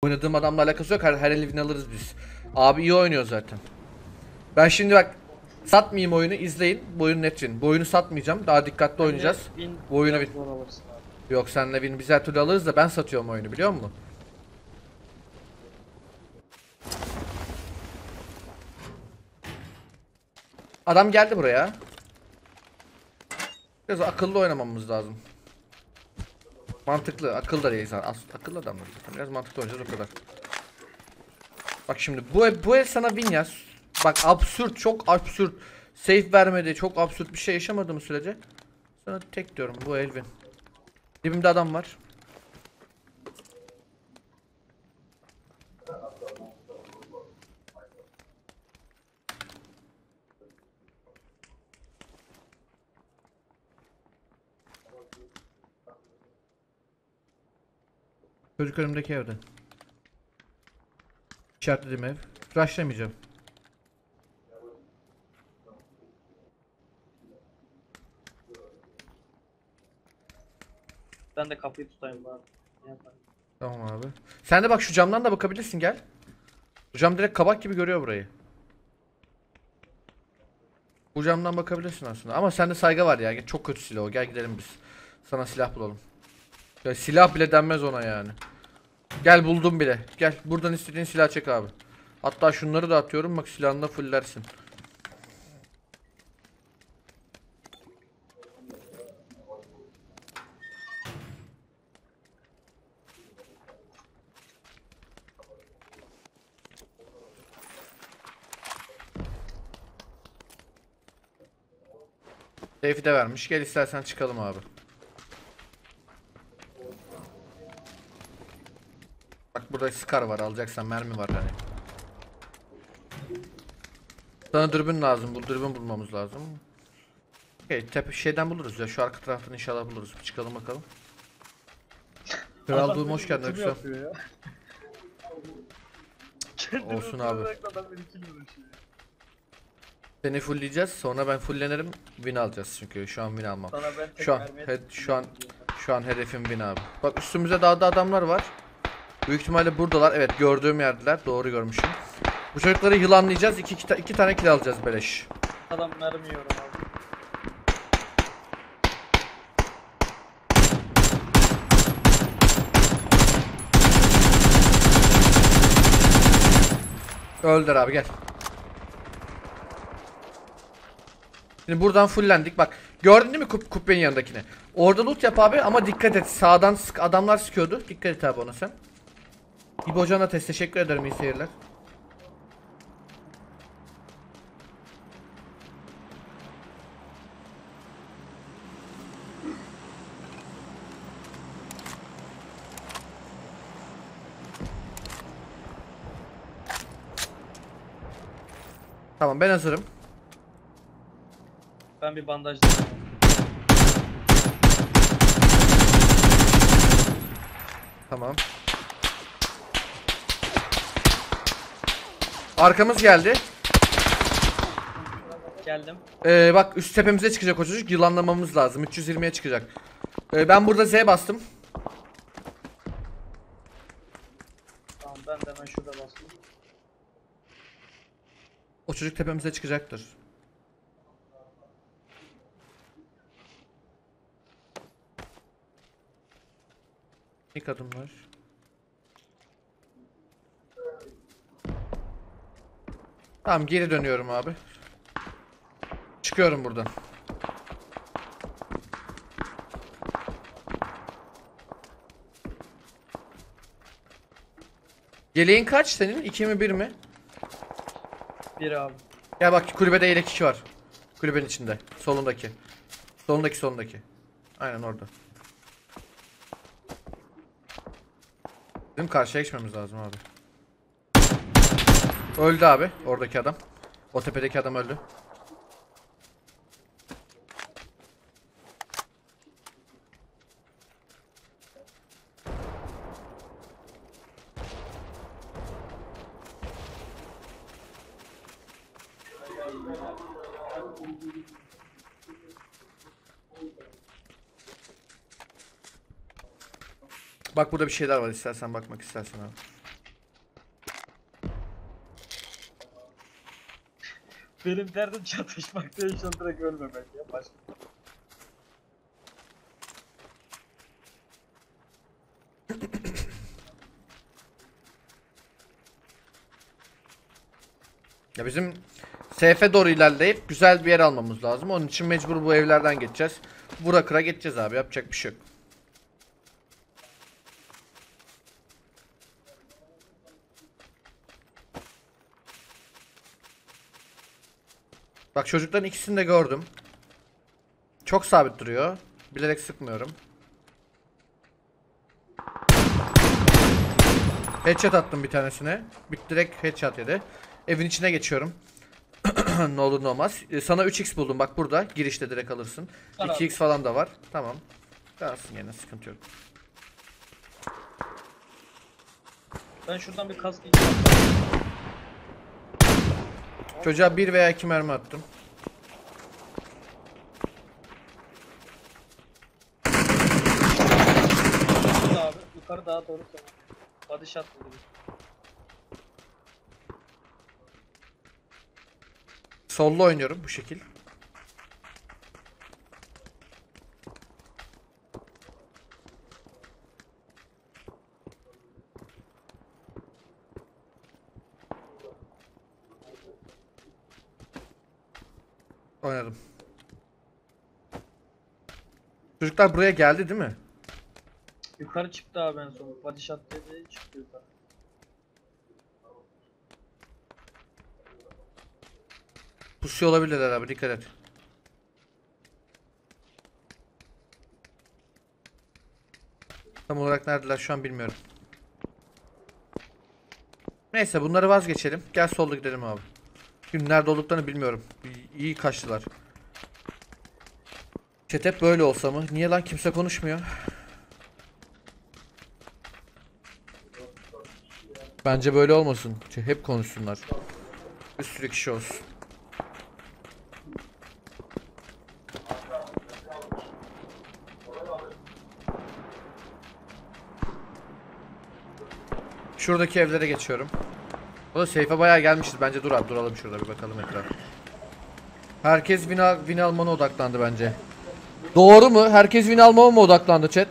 Oynadığım adamla alakası yok. Her eli win alırız biz. Abi iyi oynuyor zaten. Ben şimdi bak satmayayım oyunu, izleyin. Bu oyun net win. Bu oyunu satmayacağım. Daha dikkatli oynayacağız. Bu oyunu biraz zor alırsın abi. yok senle win biz her türlü alırız da ben satıyorum oyunu biliyor musun? Adam geldi buraya. Biraz akıllı oynamamız lazım. Mantıklı, akıl da değil zaten. Akıllı adamlar zaten. Biraz mantıklı oynayacağız o kadar. Bak şimdi bu el sana win yaz. Bak absürt, çok absürt. Safe vermedi, çok absürt bir şey yaşamadığımız sürece sana tek diyorum bu el win. Dibimde adam var. Çocuk önümdeki evde. İşaretledim ev. Rushlamayacağım. Ben de kapıyı tutayım bari. Ne yapayım? Tamam abi. Sen de bak şu camdan da bakabilirsin gel. Bu cam direkt kabak gibi görüyor burayı. Bu camdan bakabilirsin aslında. Ama sende saygı var ya. Çok kötü silah o. Gel gidelim biz. Sana silah bulalım. Ya silah bile denmez ona yani. Gel buldum bile. Gel buradan istediğin silah çek abi. Hatta şunları da atıyorum. Bak silahını da fullersin. Seyfi de vermiş. Gel istersen çıkalım abi. Bak burada Scar var. Alacaksan mermi var yani. Sana dürbün lazım. Bu dürbün bulmamız lazım. Okey, tepe şeyden buluruz ya. Şu arka taraftan inşallah buluruz. Bir çıkalım bakalım. Kral Adam Doom hoş benim geldin götümü Öksel. yapıyor ya. Kendini Olsun abi. öldürecek adam beni kim uğraşıyor? Seni fullleyeceğiz. Sonra ben fulllenirim. Win alacağız çünkü şu an win almam. Sana ben tek Şu an mermiye şu an hedefim win abi. Bak üstümüzde daha da adamlar var. Büyük ihtimalle buradalar. Evet gördüğüm yerdeler. Doğru görmüşüm. Bu çocukları yılanlayacağız. İki tane kill alacağız beleş. adam mermi yiyorum abi. Öldür abi gel. Şimdi buradan fullendik. Bak gördün değil mi kubbenin yanındakini? Orada loot yap abi ama dikkat et. Sağdan adamlar sıkıyordu. Dikkat et abi ona sen. İbo Can'a teşekkür ederim, iyi seyirler. Tamam ben hazırım. Ben bir bandajlayayım. Tamam. Arkamız geldi. Geldim. Bak üst tepemize çıkacak o çocuk. Yılanlamamız lazım. 320'ye çıkacak. Ben burada Z bastım. Tamam ben de hemen şurada bastım. O çocuk tepemize çıkacaktır. İlk adımlar. Tamam geri dönüyorum abi. Çıkıyorum buradan. Yeleğin kaç senin? 2 mi 1 mi? Bir abi. Gel bak kulübede yelek 2 var. Kulübenin içinde. Solundaki. Solundaki. Aynen orada. Bizim karşıya geçmemiz lazım abi. Öldü abi oradaki adam. O tepedeki adam öldü. Bak burada bir şeyler var istersen bakmak istersen abi. Benim derdim çatışmak değil, şu an direkt ölmemek ya. Başka. Ya bizim seyfe doğru ilerleyip güzel bir yer almamız lazım. Onun için mecbur bu evlerden geçeceğiz. Vura kıra geçeceğiz abi. Yapacak bir şey yok. Bak çocukların ikisini de gördüm. Çok sabit duruyor. Bilerek sıkmıyorum. Headshot attım bir tanesine. Direkt headshot yedi. Evin içine geçiyorum. Ne olur ne olmaz. Sana 3x buldum bak burada. Girişte direkt alırsın. Var 2x abi. falan da var. Tamam. Kalsın yine sıkıntı yok. Ben şuradan bir kask yiyeceğim. Çocuğa 1 veya 2 mermi attım. Burada abi. Yukarı daha doğru sonra. Body shot dedi. Sollu oynuyorum bu şekil. Oynadım. Çocuklar buraya geldi değil mi? Yukarı çıktı abi en son. Body shot dedi, çıktı yukarı. Pusuyor olabilirler abi dikkat et. Tam olarak neredeler şu an bilmiyorum. Neyse bunları vazgeçelim. Gel solda gidelim abi. Şimdi nerede olduklarını bilmiyorum. İyi kaçtılar. Chat hep böyle olsa mı? Niye lan kimse konuşmuyor? Bence böyle olmasın. Hep konuşsunlar. Bir sürü kişi olsun. Şuradaki evlere geçiyorum. O da seyfe bayağı gelmişiz. Bence dur abi duralım şurada bir bakalım etrafa. Herkes win almana odaklandı bence. Doğru mu? Herkes win almama mı odaklandı chat?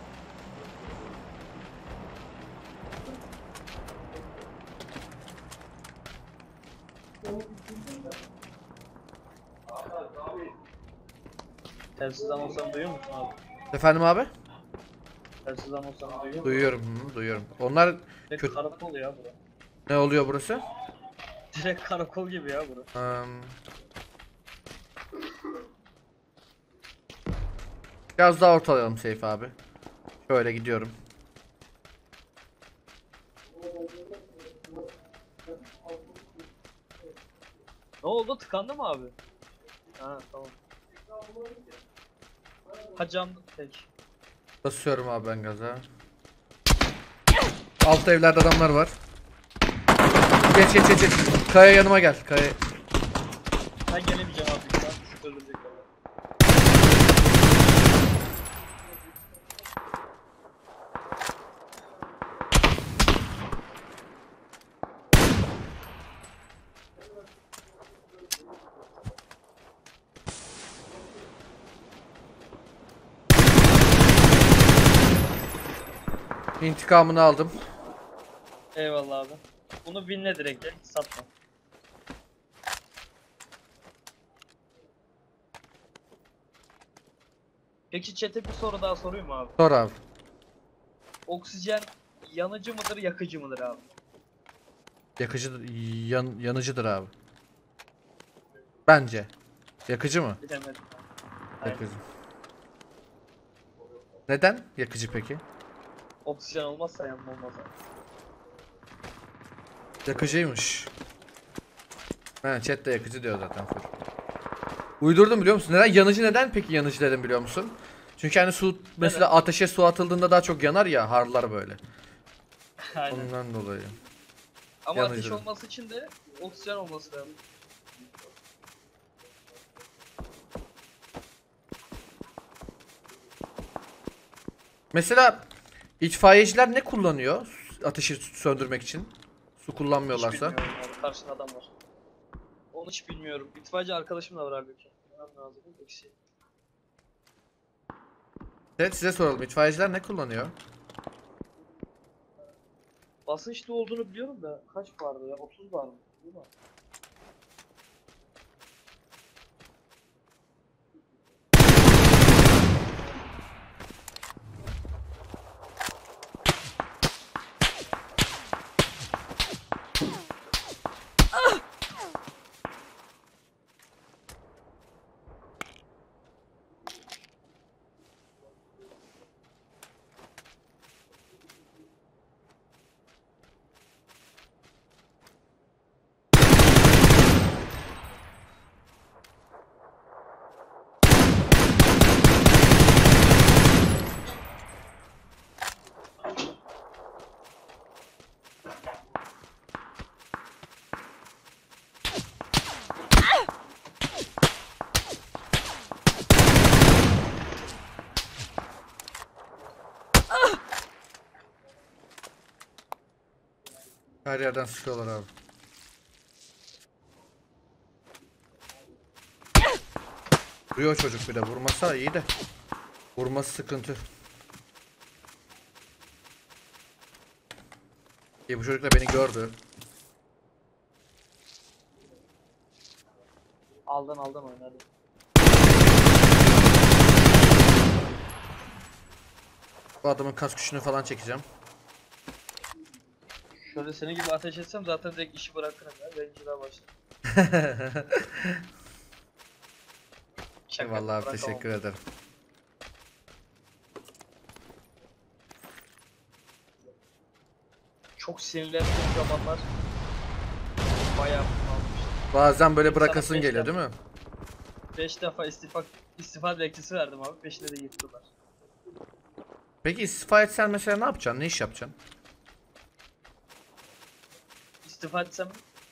Telsizden olsam duyuyor musun abi? Efendim abi? Telsizden olsam duyuyor musun? Duyuyorum, duyuyorum. Onlar Direkt kötü. karakol ya bura. Ne oluyor burası? Direkt karakol gibi ya bura. Biraz daha ortalayalım Seyfi abi. Şöyle gidiyorum. Ne oldu? Tıkandı mı abi? Ha tamam. Hacam tek. Basıyorum abi ben gaza. Alt evlerde adamlar var. Geç geç geç geç. Kaya yanıma gel. Kaya. Ben gelemeyeceğim abi. Şu an düşük öldürecek baba. İntikamını aldım. Eyvallah abi. Bunu binle direkt gel. Satma. Peki chat'e bir soru daha sorayım mı abi? Sor abi. Oksijen yanıcı mıdır, yakıcı mıdır abi? Yakıcı yanıcıdır abi. Bence. Yakıcı mı? Bilemedim. Aynen. Yakıcı. Neden yakıcı peki? Oksijen olmazsa yanma olmaz abi. Yakıcıymış. Ha chat de yakıcı diyor zaten. Uydurdum biliyor musun? Neden peki yanıcı dedim biliyor musun? Çünkü hani su mesela ateşe su atıldığında daha çok yanar ya harlar böyle. Aynen. Ondan dolayı. Ama yanıcı ateş dedim. olması için de oksijen olması lazım. Mesela itfaiyeciler ne kullanıyor ateşi söndürmek için? Su kullanmıyorlarsa. Hiç bilmiyorum abi. Karşında adam var. Onu hiç bilmiyorum. İtfaiyeci arkadaşım da var halbuki. Bilmem lazım. Eksi. Evet, size soralım. İtfaiyeciler ne kullanıyor? Basınçlı olduğunu biliyorum da kaç vardı ya? 30 var mı? Değil mi? Her yerden sıkıyorlar abi. Vuruyor çocuk bir de. Vurmasa iyi de. Vurması sıkıntı. İyi, bu çocuk da beni gördü. Aldan oynadı. Bu adamın kas güçünü falan çekeceğim. Şöyle senin gibi ateş etsem zaten direkt işi bırakırım ya. Rencide başlar. Şaka, Vallahi abi, bırakamam. teşekkür ederim. Çok sinirlendiğim zamanlar bayağı bunalmıştım. Bazen böyle Sana bırakasın beş geliyor defa- değil mi? 5 defa istifa dilekçesi verdim abi. 5'ine de yırttılar. Peki istifa etsen mesela ne yapacaksın? Ne iş yapacaksın? İstifa etsem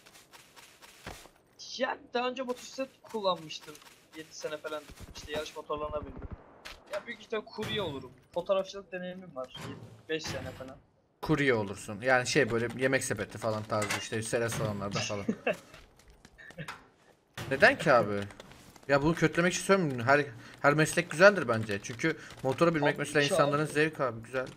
yani daha önce motosiklet kullanmıştım. 7 sene falan işte yarış motorlarına bindim. Ya büyük ihtimal kurye olurum. Fotoğrafçılık deneyimim var. 5 sene falan. Kurye olursun. Yani şey, böyle yemek sepeti falan tarzı, işte restoranlarda falan. Neden ki abi? Ya bunu kötülemek için söylemiyorum. Her meslek güzeldir bence. Çünkü motora binmek Abi, mesela işi insanların abi. zevk abi, güzel.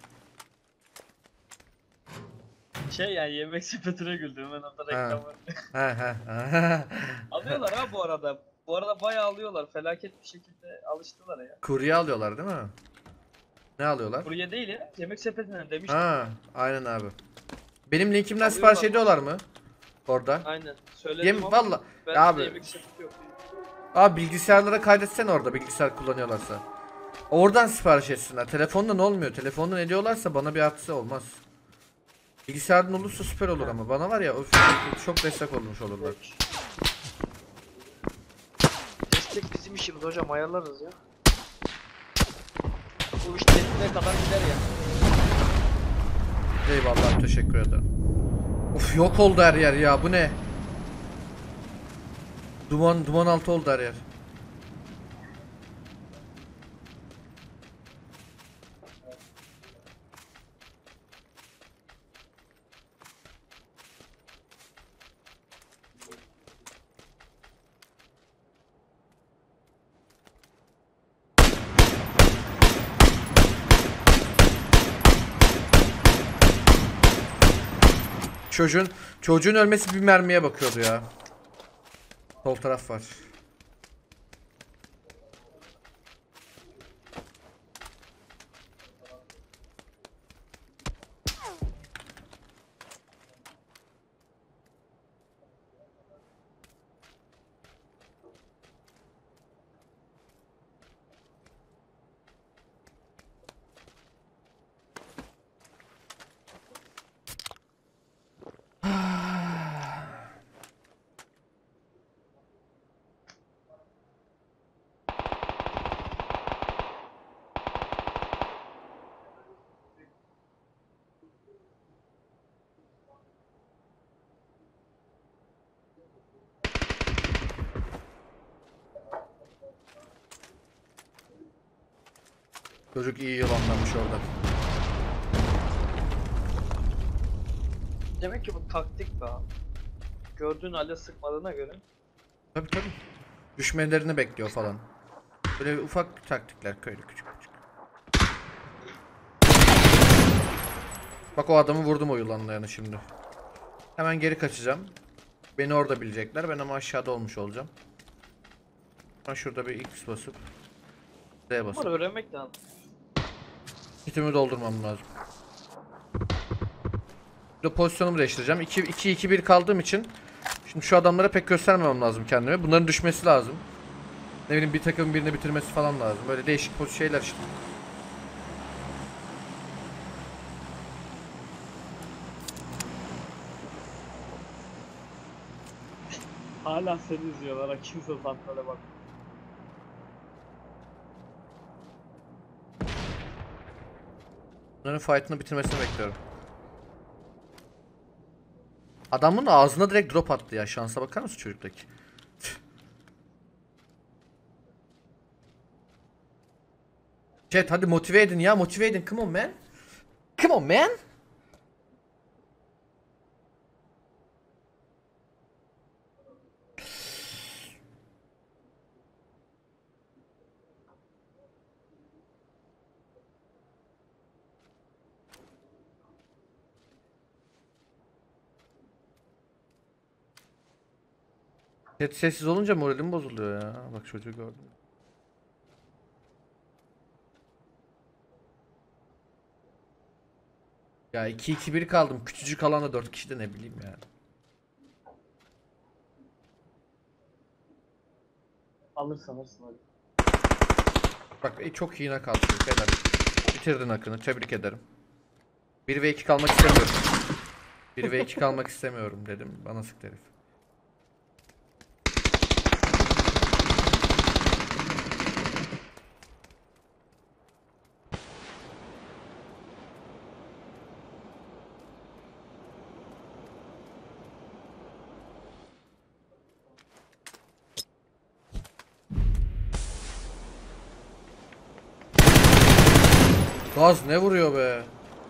Şey yani yemek sepetine güldüm hemen orada reklam var. He. Alıyorlar ha bu arada. Bu arada bayağı alıyorlar. Felaket bir şekilde alıştılar ya. Kurye alıyorlar değil mi? Ne alıyorlar? Kurye değil ya. Yemek sepetinden demiştim. Ha, aynen abi. Benim linkimden Alıyorlar sipariş ediyorlar mı? Orada. Aynen. Söyledim ama Valla ben abi. yemek sepeti yok. Abi bilgisayarlara kaydetsen, orada bilgisayar kullanıyorlarsa. Oradan sipariş etsinler. Telefondan olmuyor. Telefondan ediyorlarsa bana bir artısı olmaz. Bilgisayardan olursa süper olur ama bana var ya, of, çok destek olmuş olurlar. Destek bizim işimiz hocam, ayarlarız ya. Bu iş dediğine kadar gider ya. Eyvallah, teşekkür ederim. Of, yok oldu her yer ya, bu ne? Duman altı oldu her yer. Çocuğun ölmesi bir mermiye bakıyordu ya. Sol taraf var. Çocuk iyi yılanlamış orada. Demek ki bu taktik be abi. Gördüğün halde sıkmadığına göre. Tabii tabii. Düşmelerini bekliyor falan. Böyle ufak taktikler, köylü küçük küçük. Bak o adamı vurdum o yılanlayanı şimdi. Hemen geri kaçacağım. Beni orada bilecekler. Ben ama aşağıda olmuş olacağım. Ben şurada bir X basıp Z Bunları basıp öğrenmek lazım. kitimi doldurmam lazım. Bir de pozisyonumu değiştireceğim. 2-2-1 kaldığım için şimdi şu adamlara pek göstermemem lazım kendime. Bunların düşmesi lazım. Ne bileyim bir takımın birini bitirmesi falan lazım. Böyle değişik şeyler işte. Hala seni izliyorlar ha, kimse santrale bak. Bunların fight'ını bitirmesini bekliyorum. Adamın ağzına direkt drop attı ya. Şansa bakar mısın çocuktaki? Chat hadi motive edin ya, motive edin. Come on man. Come on man. Chat sessiz olunca moralim bozuluyor ya. Bak çocuğu gördüm. Ya 2-2-1 kaldım. Küçücük alanda 4 kişi de ne bileyim ya. Alırsın hadi. Bak çok iyi nakal çocuk. Helal. Bitirdin hakkını. Tebrik ederim. 1 ve 2 kalmak istemiyorum. 1 ve 2 kalmak istemiyorum dedim. Bana sıktı herif. Gaz ne vuruyor be?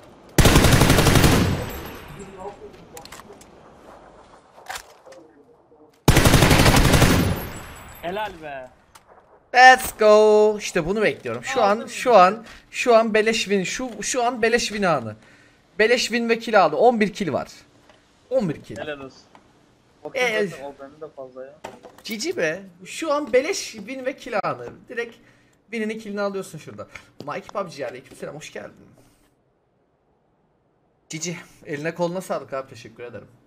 Helal be. Let's go. İşte bunu bekliyorum. Şu an beleş win. Şu an beleş win anı. Beleş win ve kill aldı. 11 kill var. 11 kill. Helal olsun. O benim de fazla ya. Cici be. Şu an beleş win ve kill anı. Direkt win'ini kill'ini alıyorsun şurada. Mike PUBG aleykümselam hoş geldin. Cici eline koluna sağlık abi, teşekkür ederim.